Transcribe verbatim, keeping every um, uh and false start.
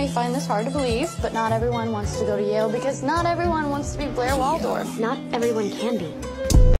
may find this hard to believe, but not everyone wants to go to Yale because not everyone wants to be Blair Waldorf. Not everyone can be.